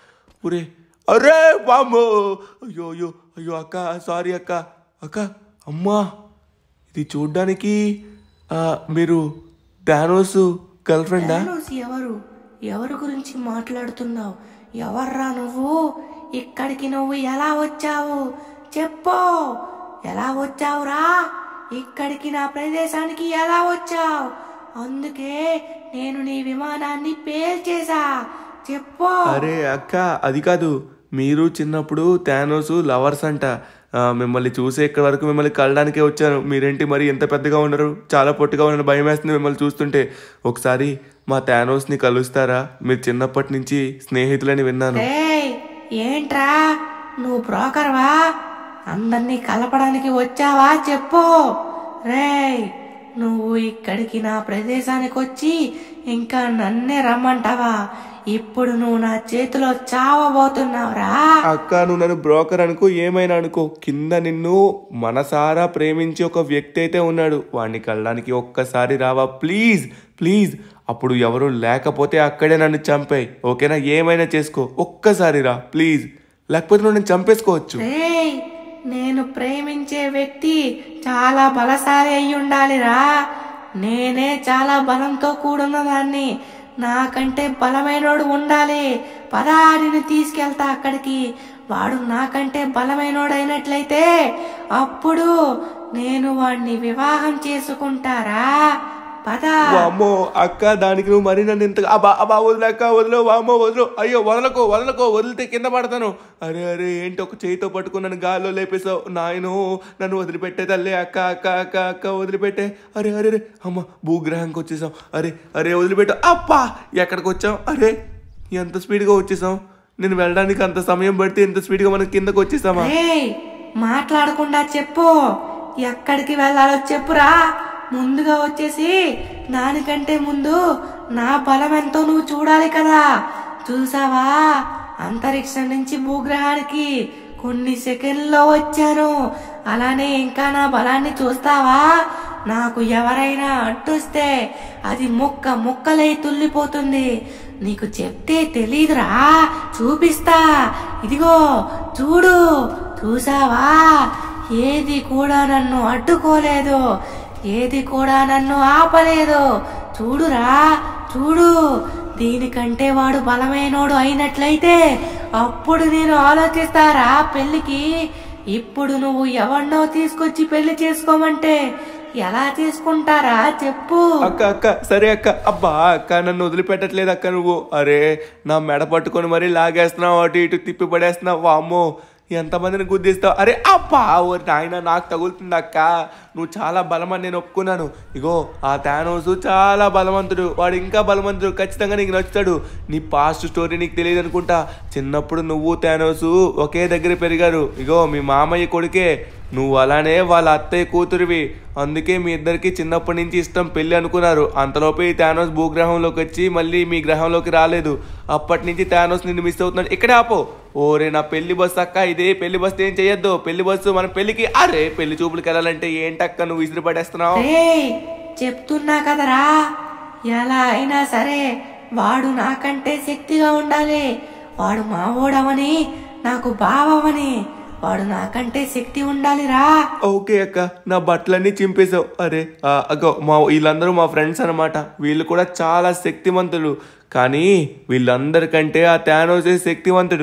అరే బామ్మో, అయ్యో అక్క, సారీ అక్క. అమ్మా, ఇది చూడ్డానికి మీరు థానోస్ గర్ల్ ఫ్రెండా? ఎవరు గురించి మాట్లాడుతున్నావు? ఎవర్రా నువ్వు? ఇక్కడికి నువ్వు ఎలా వచ్చావు? చెప్పు, ఎలా వచ్చావురా? ఇక్కడికి నా ప్రదేశానికి ఎలా వచ్చావు? అందుకే నేను నీ విమానాన్ని పేల్చేసా. చెప్పు. అరే అక్క, అది కాదు. మీరు చిన్నప్పుడు థానోస్ లవర్స్ అంట. మిమ్మల్ని చూసే ఇక్కడ వరకు మిమ్మల్ని కలడానికే వచ్చాను. మీరేంటి మరి ఎంత పెద్దగా ఉన్నారు? చాలా పొట్టిగా ఉన్నారు. భయం వేస్తుంది మిమ్మల్ని చూస్తుంటే. ఒకసారి మా థానోస్ని కలుస్తారా? మీరు చిన్నప్పటి నుంచి స్నేహితులని విన్నాను. ఏంట్రా నువ్వు బ్రోకర్వా? అందరినీ కలపడానికి వచ్చావా? చెప్పు. రేయ్, నువ్వు ఇక్కడికి నా ప్రదేశానికి వచ్చి ఇంకా నన్నే రమ్మంటావా? ఇప్పుడు నువ్వు నా చేతిలో చావబోతున్నావురా. అక్క, నువ్వు నన్ను బ్రోకర్ అనుకో, ఏమైనా అనుకో, కింద నిన్ను మనసారా ప్రేమించి ఒక వ్యక్తి అయితే ఉన్నాడు. వాడిని కలడానికి ఒక్కసారి రావా ప్లీజ్. అప్పుడు ఎవరు లేకపోతే అక్కడే నన్ను చంపేయి. ఓకేనా? ఏమైనా చేసుకో, ఒక్కసారి రా ప్లీజ్. లేకపోతే నువ్వు నేను చంపేసుకోవచ్చు. నేను ప్రేమించే వ్యక్తి చాలా బలశాలి అయి ఉండాలిరా. నేనే చాలా బలంతో కూడున్న దాన్ని. నాకంటే బలమైనోడు ఉండాలి. పదారిని తీసుకెళ్తా అక్కడికి. వాడు నాకంటే బలమైనోడు అయినట్లయితే అప్పుడు నేను వాడిని వివాహం చేసుకుంటారా. పదా. వామ్మో అక్క, దానికి నువ్వు మరి నన్ను ఇంత అబ్బా వదిలేక వదిలో. వామ్మో వదిలో. అయ్యో వదలకో, వదిలితే కింద పడతాను. అరే ఏంటి ఒక చేయితో పట్టుకుని నన్ను గాల్లో లేపేసావు. నాయను, నన్ను వదిలిపెట్టే తల్లి. అక్క వదిలిపెట్టే. అరే అమ్మ, భూగ్రహానికి వచ్చేసాం. అరే వదిలిపెట్టు. అప్పా, ఎక్కడికి వచ్చాం? అరే ఎంత స్పీడ్గా వచ్చేసాం. నేను వెళ్ళడానికి అంత సమయం పడితే ఎంత స్పీడ్గా మనం కిందకు వచ్చేసామా? మాట్లాడకుండా చెప్పు, ఎక్కడికి వెళ్ళాలో చెప్పురా. ముందుగా వచ్చేసి దానికంటే ముందు నా బలం ఎంతో నువ్వు చూడాలి కదా. చూసావా, అంతరిక్షం నుంచి భూగ్రహానికి కొన్ని సెకండ్లో వచ్చాను. అలానే ఇంకా నా బలాన్ని చూస్తావా? నాకు ఎవరైనా అడ్డొస్తే అది ముక్కలై తుల్లిపోతుంది. నీకు చెప్తే తెలీదురా, చూపిస్తా. ఇదిగో చూడు. చూసావా, ఏది కూడా నన్ను అడ్డుకోలేదు, ఏది కూడా నన్ను ఆపలేదు. చూడురా, చూడు. దీనికంటే వాడు బలమైనోడు అయినట్లయితే అప్పుడు నేను ఆలోచిస్తారా పెళ్లికి. ఇప్పుడు నువ్వు ఎవరినో తీసుకొచ్చి పెళ్లి చేసుకోమంటే ఎలా తీసుకుంటారా చెప్పు. అక్క అక్క సరే అక్క. అబ్బా అక్క నన్ను వదిలిపెట్టట్లేదు అక్క నువ్వు. అరే నా మెడ పట్టుకొని మరీ లాగేస్తున్నావు, అటు ఇటు తిప్పి పడేస్తున్నావు. వామ్మో ఎంతమందిని గుద్దిస్తావు. అరే అబ్బా ఓ నాయన నాకు తగులుతుంది అక్క. నువ్వు చాలా బలమని నేను ఒప్పుకున్నాను. ఇగో ఆ థానోస్ చాలా బలవంతుడు, వాడు ఇంకా బలవంతుడు, ఖచ్చితంగా నీకు నచ్చుతాడు. నీ పాస్ట్ స్టోరీ నీకు తెలియదు అనుకుంటా. చిన్నప్పుడు నువ్వు థానోస్ ఒకే దగ్గర పెరిగారు. ఇగో మీ మామయ్య కొడుకే నువ్వు, అలానే వాళ్ళ అత్తయ్య కూతురివి. అందుకే మీ ఇద్దరికి చిన్నప్పటి నుంచి ఇష్టం, పెళ్ళి అనుకున్నారు. అంతలోపే ఈ థానోస్ భూగ్రహంలోకి వచ్చి మళ్ళీ మీ గ్రహంలోకి రాలేదు. అప్పటి నుంచి థానోస్ నిన్ను మిస్ అవుతున్నాడు. ఇక్కడే ఆపో. ఓరే నా పెళ్లి బస్సు అక్క, ఇదే పెళ్లి బస్సు ఏం చెయ్యొద్దు. పెళ్లి బస్సు మన పెళ్లికి. అరే పెళ్లి చూపులకి వెళ్ళాలంటే ఏంటక్క నువ్వు విసిరి పడేస్తున్నావు. చెప్తున్నా కదరా, ఎలా అయినా సరే వాడు నాకంటే శక్తిగా ఉండాలి. వాడు మావోడవని నాకు బావమని, వాడు నాకంటే శక్తి ఉండాలిరా. ఓకే అక్క, నా బట్టలన్నీ చింపేశావు. అరే అగో వీళ్ళందరూ మా ఫ్రెండ్స్ అనమాట. వీళ్ళు కూడా చాలా శక్తివంతులు, కానీ వీళ్ళందరికంటే ఆ థానోసే శక్తివంతుడు.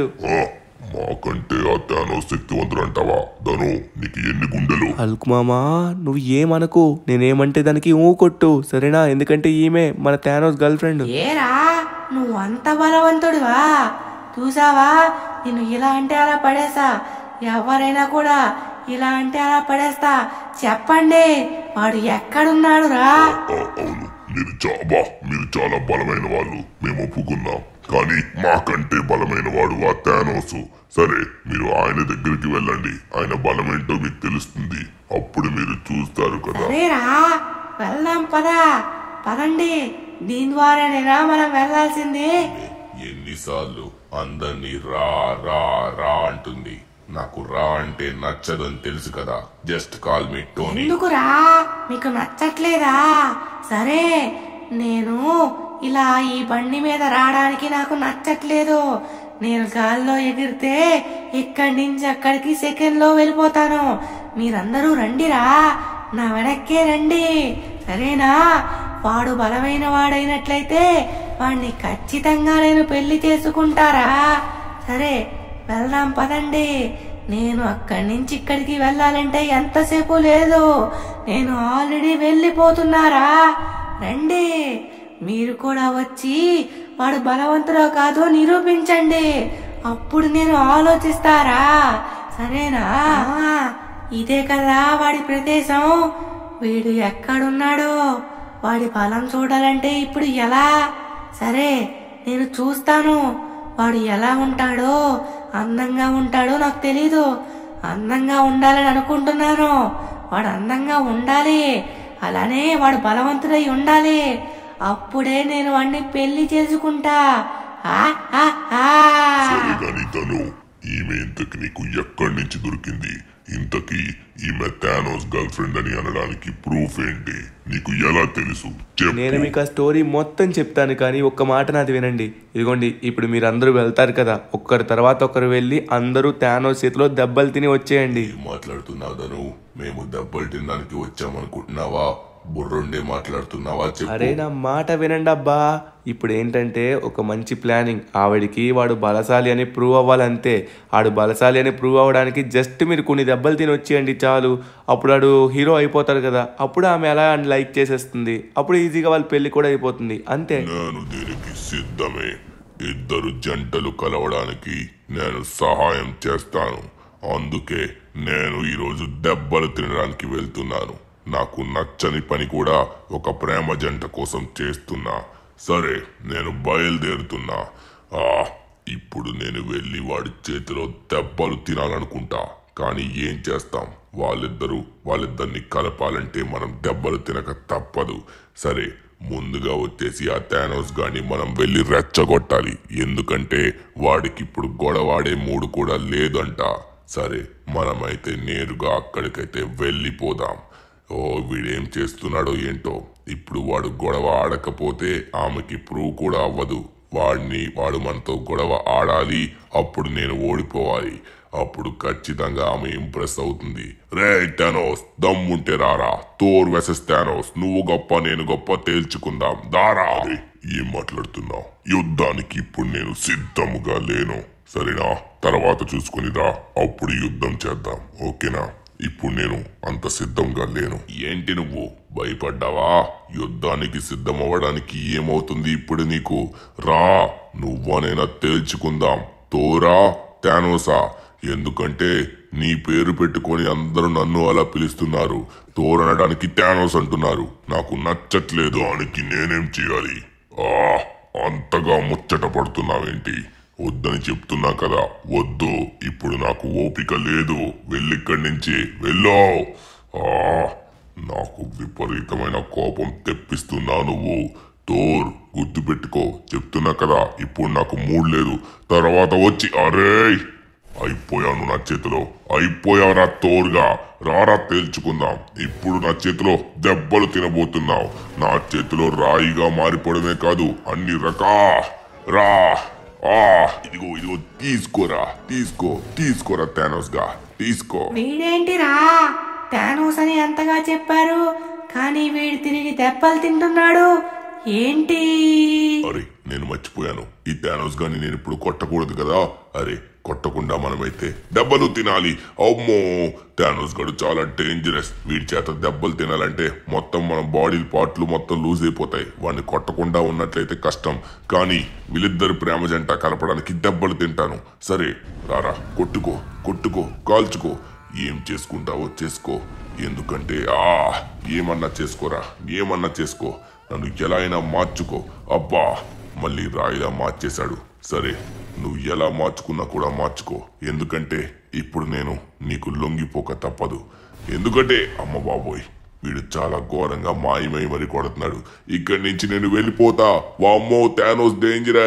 మాకంటే ఆ థానోస్ శక్తివంతుడు అంటావా? ధను నీకు ఎన్ని గుండెలు? హల్క్ మామా నువ్వు ఏమనకు, నేనేమంటే దానికి కొట్టు సరేనా? ఎందుకంటే ఈమె మన థానోస్ గర్ల్ ఫ్రెండ్. ఏరా నువ్వు అంత బలవంతుడివా? చూసావా, నేను ఇలా అంటే అలా పడేసా. ఎవరైనా కూడా ఇలా అంటే అలా పడేస్తా. చెప్పండి వాడు ఎక్కడున్నాడు రా? అవును మీరు చాలా బలమైన వాళ్ళు, మేము ఒప్పుకున్నాం. కానీ మాకంటే బలమైన వాడు ఆ థానోస్. సరే మీరు ఆయన దగ్గరికి వెళ్ళండి, ఆయన బలమేంటో మీకు తెలుస్తుంది. అప్పుడు మీరు చూస్తారు కదా. సరేరా వెళ్దాం పదా. పదండి, దీని ద్వారానేనా మనం వెళ్లాల్సింది. ఎన్నిసార్లు అందరినీ రా రా రా అంటుంది. నాకు రా అంటే నచ్చదని తెలుసు కదా. Just call me Tony. ఎందుకురా మీకు నచ్చట్లేదా? సరే నేను ఇలా ఈ బండి మీద రావడానికి నాకు నచ్చట్లేదు. నేను గాల్లో ఎగిరితే ఇక్కడి నుంచి అక్కడికి సెకండ్ లో వెళ్ళిపోతాను. మీరందరూ రండిరా, నా వెనక్కే రండి సరేనా? వాడు బలమైన వాడైనట్లయితే వాడిని ఖచ్చితంగా నేను పెళ్లి చేసుకుంటారా? సరే వెళ్దాం పదండి. నేను అక్కడి నుంచి ఇక్కడికి వెళ్ళాలంటే ఎంతసేపు లేదు, నేను ఆల్రెడీ వెళ్ళిపోతున్నారా. రండి మీరు కూడా వచ్చి వాడు బలవంతుడో కాదో నిరూపించండి. అప్పుడు నేను ఆలోచిస్తారా సరేనా? ఇదే కదా వాడి ప్రదేశం. వీడు ఎక్కడున్నాడో వాడి బలం చూడాలంటే ఇప్పుడు ఎలా? సరే నేను చూస్తాను. వాడు ఎలా ఉంటాడో, అందంగా ఉంటాడో నాకు తెలీదు. అందంగా ఉండాలని అనుకుంటున్నాను. వాడు అందంగా ఉండాలి, అలానే వాడు బలవంతుడై ఉండాలి. అప్పుడే నేను వాడిని పెళ్లి చేసుకుంటా. ఈమె ఇంతకి నీకు ఎక్కడి నుంచి దొరికింది? ఇంతకీ ఈమె థానోస్ గర్ల్ ఫ్రెండ్ అని అనడానికి ప్రూఫ్ ఏంటి? నీకు ఎలా తెలుసు? నేను మీకు ఆ స్టోరీ మొత్తం చెప్తాను, కానీ ఒక్క మాట నాది వినండి. ఇదిగోండి ఇప్పుడు మీరు అందరూ వెళ్తారు కదా, ఒక్కరి తర్వాత ఒకరు వెళ్ళి అందరూ థానోస్ చేతిలో దెబ్బలు తిని వచ్చేయండి. మాట్లాడుతున్నావు ధను, మేము దెబ్బలు తినడానికి వచ్చామనుకుంటున్నావా? బుర్రుండే మాట్లాడుతున్నావా? అరే నా మాట వినండి అబ్బా. ఇప్పుడు ఏంటంటే ఒక మంచి ప్లానింగ్. ఆవిడికి వాడు బలశాలి అని ప్రూవ్ అవ్వాలంతే. ఆడు బలశాలి అని ప్రూవ్ అవ్వడానికి జస్ట్ మీరు కొన్ని దెబ్బలు తిని వచ్చేయండి చాలు. అప్పుడు ఆడు హీరో అయిపోతాడు కదా, అప్పుడు ఆమె అలా లైక్ చేసేస్తుంది. అప్పుడు ఈజీగా వాళ్ళ పెళ్లి కూడా అయిపోతుంది, అంతే. నేను దీనికి సిద్ధమే. ఇద్దరు జంటలు కలవడానికి నేను సహాయం చేస్తాను. అందుకే నేను ఈరోజు దెబ్బలు తినడానికి వెళ్తున్నాను. నాకు నచ్చని పని కూడా ఒక ప్రేమ జంట కోసం చేస్తున్నా. సరే నేను బయలుదేరుతున్నా. ఇప్పుడు నేను వెళ్ళి వాడి చేతిలో దెబ్బలు తినాలనుకుంటా, కానీ ఏం చేస్తాం? వాళ్ళిద్దరిని కలపాలంటే మనం దెబ్బలు తినక తప్పదు. సరే ముందుగా వచ్చేసి ఆ థానోస్ గాని మనం వెళ్ళి రెచ్చగొట్టాలి. ఎందుకంటే వాడికి ఇప్పుడు గొడవాడే మూడు కూడా లేదంట. సరే మనమైతే నేరుగా అక్కడికైతే వెళ్ళిపోదాం. వీడేం చేస్తున్నాడో ఏంటో. ఇప్పుడు వాడు గొడవ ఆడకపోతే ఆమెకి ప్రూవ్ కూడా అవ్వదు. వాడు మనతో గొడవ ఆడాలి, అప్పుడు నేను ఓడిపోవాలి. అప్పుడు ఖచ్చితంగా ఆమె ఇంప్రెస్ అవుతుంది. రే థానోస్, దమ్ముంటే రారా. థోర్ వెసెస్ థానోస్, నువ్వు గొప్ప నేను గొప్ప తేల్చుకుందాం. దారా. ఏం మాట్లాడుతున్నావు? యుద్ధానికి ఇప్పుడు నేను సిద్ధముగా లేను. సరేనా? తర్వాత చూసుకునిరా, అప్పుడు యుద్ధం చేద్దాం. ఓకేనా? ఇప్పుడు నేను అంత సిద్ధంగా లేను. ఏంటి నువ్వు భయపడ్డావా? యుద్ధానికి సిద్ధమవ్వడానికి ఏమవుతుంది ఇప్పుడు నీకు? రా, నువ్వనైనా తేల్చుకుందాం. తోరా థానోసా? ఎందుకంటే నీ పేరు పెట్టుకొని అందరూ నన్ను అలా పిలుస్తున్నారు. థోర్ అనడానికి థానోస్ అంటున్నారు. నాకు నచ్చట్లేదు. దానికి నేనేం చేయాలి? అంతగా ముచ్చట పడుతున్నావేంటి? వద్దని చెప్తున్నా కదా. వద్దు, ఇప్పుడు నాకు ఓపిక లేదు. వెళ్ళిక్కడి నుంచి వెళ్ళు. నాకు విపరీతమైన కోపం తెప్పిస్తున్నా నువ్వు. థోర్, గుర్తు పెట్టుకో, చెప్తున్నా కదా. ఇప్పుడు నాకు మూడ్ లేదు. తర్వాత వచ్చి అరే అయిపోయాను. నా చేతిలో అయిపోయావురా థోర్గా. రారా తేల్చుకుందాం. ఇప్పుడు నా చేతిలో దెబ్బలు తినబోతున్నావు. నా చేతిలో రాయిగా మారిపోవడమే కాదు, అన్ని రా. ఇదిగో తీసుకోరా థానోస్ గా తీసుకో. వీడేంటిరా థానోస్ అని అంతగా చెప్పారు, కానీ వీడు తిరిగి దెబ్బలు తింటున్నాడు ఏంటి? అరే నేను మర్చిపోయాను, ఈ థానోస్ గాని నేను ఇప్పుడు కొట్టకూడదు కదా. అరే కొట్టకుండా మనమైతే దెబ్బలు తినాలి. అమ్మో, థానోస్ గడు చాలా డేంజరస్. వీడి చేత దెబ్బలు తినాలంటే మొత్తం మన బాడీ పార్ట్లు మొత్తం లూజ్ అయిపోతాయి. వాడిని కొట్టకుండా ఉన్నట్లయితే కష్టం. కానీ వీళ్ళిద్దరు ప్రేమ జంట కలపడానికి దెబ్బలు తింటాను. సరే రారా, కొట్టుకో కాల్చుకో. ఏం చేసుకుంటావో చేసుకో. ఎందుకంటే ఏమన్నా చేసుకో. నన్ను ఎలా అయినా మార్చుకో. అబ్బా, మళ్ళీ రాయిలా మార్చేశాడు. సరే, నువ్వు ఎలా మార్చుకున్నా కూడా మార్చుకో. ఎందుకంటే ఇప్పుడు నేను నీకు లొంగిపోక తప్పదు. ఎందుకంటే అమ్మ బాబోయ్, వీడు చాలా ఘోరంగా మాయమై మరి కొడుతున్నాడు. ఇక్కడి నుంచి నేను వెళ్ళిపోతా. వామ్మో, థానోస్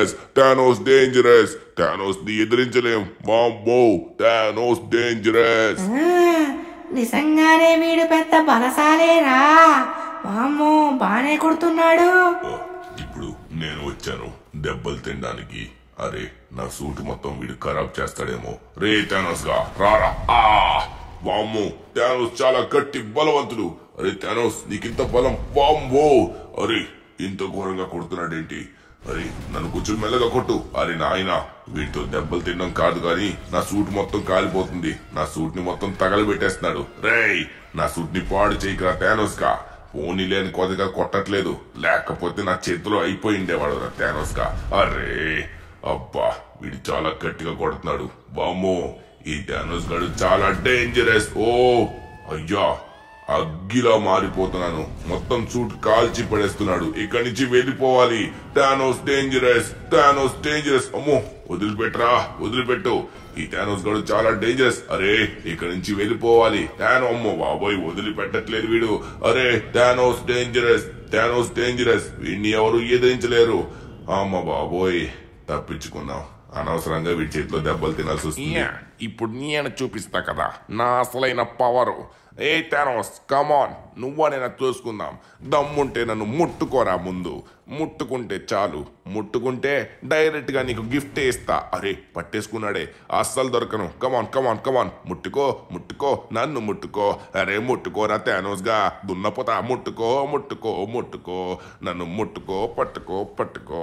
డేంజరస్. థానోస్ ని ఎదిరించలేం. వామ్మో, థానోస్ డేంజరస్. నిజంగానే వీడు పెద్ద బలశాలేరా. వామ్మో, బానే కొడుతున్నాడు. ఇప్పుడు నేను వచ్చాను దెబ్బలు తినడానికి. అరే నా సూట్ మొత్తం వీడు ఖరాబ్ చేస్తాడేమో. రే థానోస్ గా రారా. వామ్మో, థానోస్ చాలా గట్టి బలవంతుడు. అరే థానోస్, నీకింత బలం? వామ్మో, అరే ఇంత ఘోరంగా కొడుతున్నాడేంటి? అరే నన్ను కొంచెం మెల్లగా కొట్టు. అరే నాయన, వీటితో దెబ్బలు తినడం కాదు కానీ నా సూట్ మొత్తం కాలిపోతుంది. నా సూట్ ని మొత్తం తగలబెట్టేస్తున్నాడు. రేయ్, నా సూట్ ని పాడు చేయకరా థానోస్ గా. పోనీ లేని కొద్దిగా కొట్టట్లేదు, లేకపోతే నా చేతిలో అయిపోయిండేవాడు థానోస్ గా. అరే అబ్బా, వీడు చాలా గట్టిగా కొడుతున్నాడు. బామ్మో, ఈ థానోస్ గాడు చాలా డేంజరస్. ఓ అయ్యా, అగ్గిలా మారిపోతున్నాను. మొత్తం సూట్ కాల్చి పడేస్తున్నాడు. ఇక్కడి నుంచి వెళ్ళిపోవాలి. Thanos dangerous. అమ్మో, వదిలిపెట్టు. ఈ థానోస్ గాడు చాలా డేంజరస్. అరే ఇక్కడి నుంచి వెళ్ళిపోవాలి. అమ్మో బాబోయ్, వదిలిపెట్టట్లేదు వీడు. అరే థానోస్ డేంజరస్. వీడిని ఎవరు ఎదిరించలేరు. అమ్మ బాబోయ్, తప్పించుకున్నాం. అనవసరంగా వీడి చేతిలో దెబ్బలు తినాల్సి వస్తుంది. ఇప్పుడు నేను చూపిస్తా కదా నా అసలైన పవరు. ఏ థానోస్, కమాన్, నువ్వనైనా చూసుకుందాం. దమ్ముంటే నన్ను ముట్టుకోరా ముందు. ముట్టుకుంటే చాలు. ముట్టుకుంటే డైరెక్ట్ గా నీకు గిఫ్ట్ ఇస్తా. అరే పట్టేసుకున్నాడే, అస్సలు దొరకను. కమాన్, ముట్టుకో, నన్ను ముట్టుకో. అరే ముట్టుకోరా థానోస్ గా, దున్నపోతా. ముట్టుకో, నన్ను ముట్టుకో. పట్టుకో.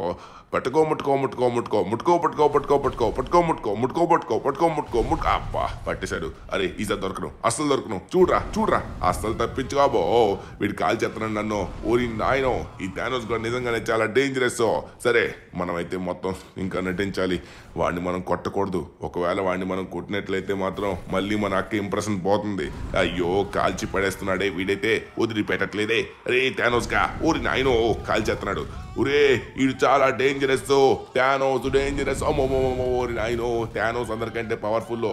అబ్బా, పట్టేశాడు. అరే ఈసారి దొరకను, అస్సలు దొరకను. చూడరా, అస్సలు తప్పించుకోబో. వీడి కాల్ చేస్తున్నాడు నన్ను. ఓరి నాయనో, ఈ థానోస్ గాడు నిజంగానే చాలా డేంజరస్. సరే, మనమైతే మొత్తం ఇంకా నటించాలి. వాడిని మనం కొట్టకూడదు. ఒకవేళ వాడిని మనం కొట్టినట్లయితే మాత్రం మళ్ళీ మన అక్క ఇంప్రెషన్ పోతుంది. అయ్యో, కాల్చి పడేస్తున్నాడే వీడైతే, వదిలిపెట్టట్లేదే. అరే థానోస్ గా, ఓరి నాయనో, కాల్ చేస్తున్నాడు. ఒరే వీడు చాలా డేంజరస్. Thanos dangerous. ఓరి నాయనో, థానోస్ అందరికంటే పవర్ఫుల్.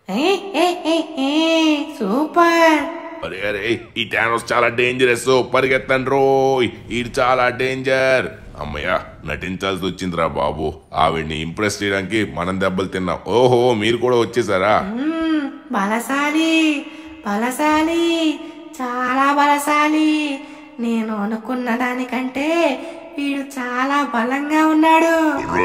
సూపర్. అరే ఈ థానోస్ చాలా డేంజరస్. పరిగెత్తండి రోయ్, ఇది చాలా డేంజర్. అమ్మయ్య, నటించాల్సి వచ్చిందిరా బాబు. ఆవిడ్ని ఇంప్రెస్ చేయడానికి మనం దెబ్బలు తిన్నాం. ఓహో, మీరు కూడా వచ్చేసారా? బలశాలి, చాలా బలశాలి. నేను అనుకున్న దానికంటే వీడు చాలా బలంగా ఉన్నాడు.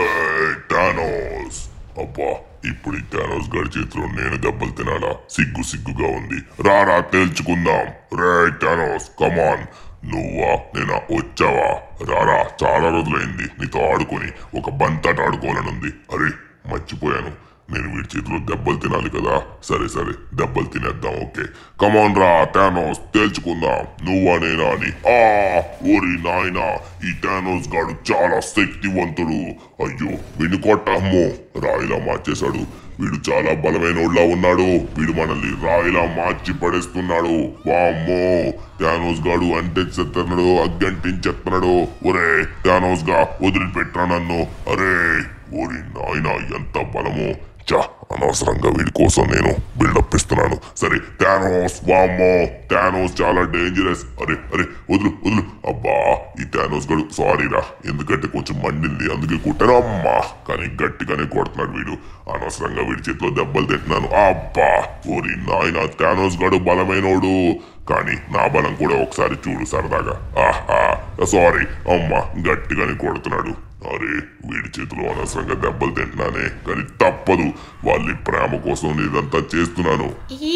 అబ్బా, ఇప్పుడు ఈ థానోస్ గారి చేతిలో నేను దెబ్బలు తినాలా? సిగ్గుగా ఉంది. రారా తేల్చుకుందాం. రే థానోస్, కమాన్. నువ్వా నేనా? వచ్చావా? రారా, చాలా రోజులైంది నీతో ఆడుకొని. ఒక బంతాట ఆడుకోవాలనుంది. అరే మర్చిపోయాను, నేను వీడి చేతిలో దెబ్బలు తినాలి కదా. సరే సరే దెబ్బలు తినేద్దాం. ఓకే కమాన్ రా థానోస్, తేల్చుకుందాం నువ్వా నేనా అని. ఓరి నాయనా, ఈ థానోస్ గాడు చాలా శక్తివంతుడు. అయ్యో వీడిని కొట్టమ్మో, రాయిలా మార్చేశాడు. వీడు చాలా బలమైనోడ్లా ఉన్నాడు. వీడు మనల్ని రాయిలా మార్చి పడేస్తున్నాడు. వామ్మో, థానోస్ గాడు అంటే చెత్తన్నాడు, అగ్గంటించెత్తన్నాడు. ఒరే థానోస్ గా వదిలిపెట్టా నన్ను. అరే ఓరి నాయనా, ఎంత బలమో. చా, అనవసరంగా వీడి కోసం నేను బిల్డప్ ఇస్తున్నాను. సరే థానోస్, వామ్మో థానోస్ చాలా డేంజరస్. అరే అరే వదులు వదులు. అబ్బా ఈ థానోస్ గడు సారీరా, ఎందుకంటే కొంచెం మండింది అందుకే కొట్టాను. అమ్మా కానీ గట్టిగానే కొడుతున్నాడు వీడు. అనవసరంగా వీడి చేతిలో దెబ్బలు తింటున్నాను. అబ్బా ఓరి నాయన, థానోస్ గడు బలమైనోడు, కానీ నా బలం కూడా ఒకసారి చూడు సరదాగా. ఆహా సారీ అమ్మా, గట్టిగానే కొడుతున్నాడు. అరే వీడి చేతిలో అనవసరంగా దెబ్బలు తింటున్నానే, కానీ తప్పదు. వాళ్ళ ప్రేమ కోసం ఇదంతా చేస్తున్నాను.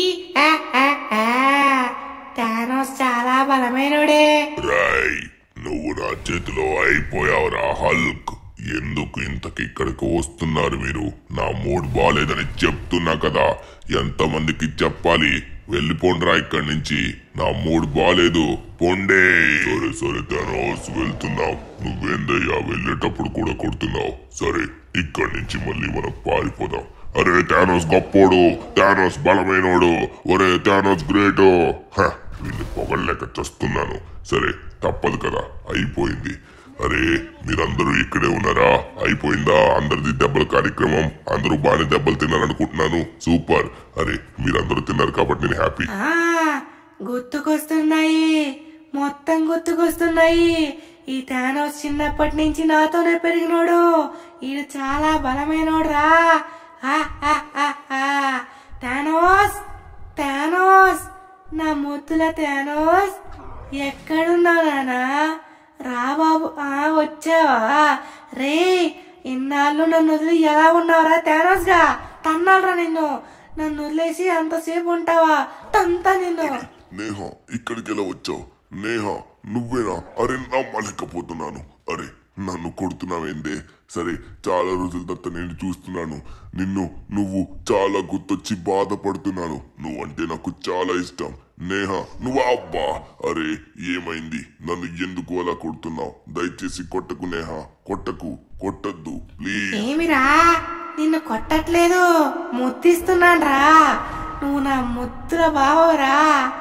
థానోస్ చాలా బలమైనడే. రాయ్ నువ్వు నా చేతిలో అయిపోయావురా హల్క్. ఎందుకు ఇంతకి ఇక్కడికి వస్తున్నారు మీరు? నా మూడ్ బాలేదని చెప్తున్నా కదా, ఎంతమందికి చెప్పాలి? వెళ్ళిపోండ్రా ఇక్కడి నుంచి, నా మూడ్ బాలేదు, పొండే. సరే సరే థానోస్ వెళ్తున్నాం. నువ్వేందయ్యా వెళ్ళేటప్పుడు కూడా కొడుతున్నావు? సరే ఇక్కడి నుంచి మళ్ళీ మనం పారిపోదాం. అరే థానోస్ గొప్పోడు, థానోస్ బలమైనోడు, ఒరే థానోస్ గ్రేటు. వీళ్ళు పొగలేక చస్తున్నాను. సరే తప్పదు కదా, అయిపోయింది. అరే మీరందరూ ఇక్కడే ఉన్నారా? అయిపోయిందా అందరిది దెబ్బల కార్యక్రమం? అందరూ బాగానే దెబ్బలు తిన్నారనుకుంటున్నాను. సూపర్. అరే మీరందరూ తిన్నారు కాబట్టి నేను హ్యాపీ. గుర్తుకొస్తున్నాయి, మొత్తం గుర్తుకొస్తున్నాయి. ఈ థానోస్ చిన్నప్పటి నుంచి నాతోనే పెరిగినోడు. ఈడు చాలా బలమైనోడు రా. థానోస్ థానోస్, నా ముద్దుల థానోస్, ఎక్కడున్నావు నానా? రా బాబు. వచ్చావా? రే ఇన్నాళ్ళు నన్ను వదిలి ఎలా ఉన్నావురా థానోస్ గా? తన్నాలరా నిన్ను. నన్ను వదిలేసి అంతసేపు ఉంటావా? తంతా నిన్ను. నేహా ఇక్కడికి ఎలా వచ్చావు? నేహా నువ్వేనా? అరే నమ్మలేకపోతున్నాను. అరే నన్ను కొడుతున్నావేందే? సరే చాలా రోజుల తర్వాత నేను చూస్తున్నాను నిన్ను. నువ్వు చాలా గుర్తొచ్చి బాధపడుతున్నాను. నువ్వంటే నాకు చాలా ఇష్టం నేహా. నువ్వు అబ్బా అరే ఏమైంది? నన్ను ఎందుకు అలా కొడుతున్నావు? దయచేసి కొట్టకు నేహా, కొట్టకు, కొట్టద్దు ప్లీజ్. ఏమిరా నిన్ను కొట్టట్లేదు, ముద్దిస్తున్నాను రా. నువ్వు నా ముద్దుల బావరా.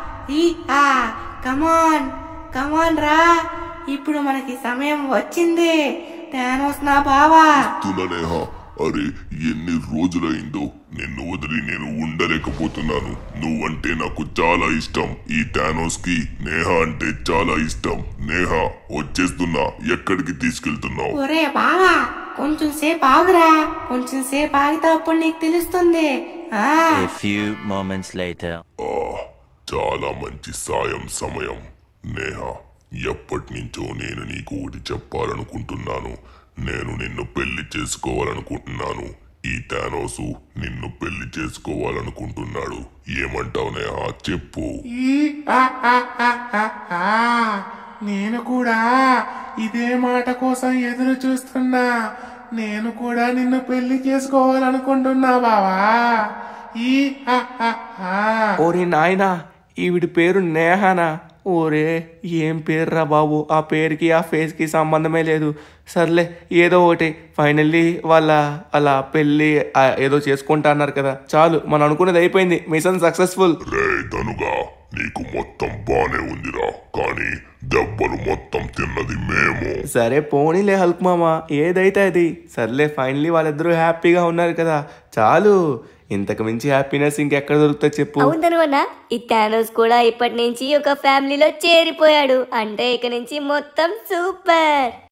కమాన్ కమాన్ రా, ఇప్పుడు మనకి సమయం వచ్చింది. థానోస్ నా బావా. నేహా అరే ఎన్ని రోజులైందో నిన్ను వదిలి నేను ఉండలేకపోతున్నాను. నువ్వంటే నాకు చాలా ఇష్టం. ఈ థానోస్ కి నేహా అంటే చాలా ఇష్టం. నేహా వచ్చేస్తున్నా. ఎక్కడికి తీసుకెళ్తున్నావు? ఒరే బావా కొంచెం సేపు ఆగురా. కొంచెం సేపు ఆగితే అప్పుడు నీకు తెలుస్తుంది. A few moments later. చాలా మంచి సాయం సమయం. నేహా ఎప్పటి నుంచో నేను నీకు ఒకటి చెప్పాలనుకుంటున్నాను. నేను నిన్ను పెళ్లి చేసుకోవాలనుకుంటున్నాను. ఈ థానోసు నిన్ను పెళ్లి చేసుకోవాలనుకుంటున్నాడు. ఏమంటావు నేహా? చెప్పు. నేను కూడా ఇదే మాట కోసం ఎదురు చూస్తున్నా. నేను కూడా నిన్ను పెళ్లి చేసుకోవాలనుకుంటున్నా బావా. ఓరి నాయనా, ఈవిడి పేరు నేహానా? ఓరే ఏం పేర్రా బాబు, ఆ పేరుకి ఆ ఫేస్కి సంబంధమే లేదు. సర్లే ఏదో ఒకటి, ఫైనల్లీ వాళ్ళ అలా పెళ్ళి ఏదో చేసుకుంటా అన్నారు కదా, చాలు మనం అనుకున్నది అయిపోయింది. Machine successful. రే తనుగా నీకు మొత్తం బానే ఉందిరా, కానీ దెబ్బలు మొత్తం తిన్నది మేము. సరే పోనీలే హల్క్ మామ, ఏదైతే అది. సర్లే ఫైనల్లీ వాళ్ళిద్దరూ హ్యాపీగా ఉన్నారు కదా, చాలు. ఇంతకు మించి హ్యాపీనెస్ ఇంకెక్కడ దొరుకుతుంది చెప్పు. అవును అన్న, ఈ థానోస్ కూడా ఇప్పటి నుంచి ఒక ఫ్యామిలీలో చేరిపోయాడు. అంటే ఇక నుంచి మొత్తం సూపర్.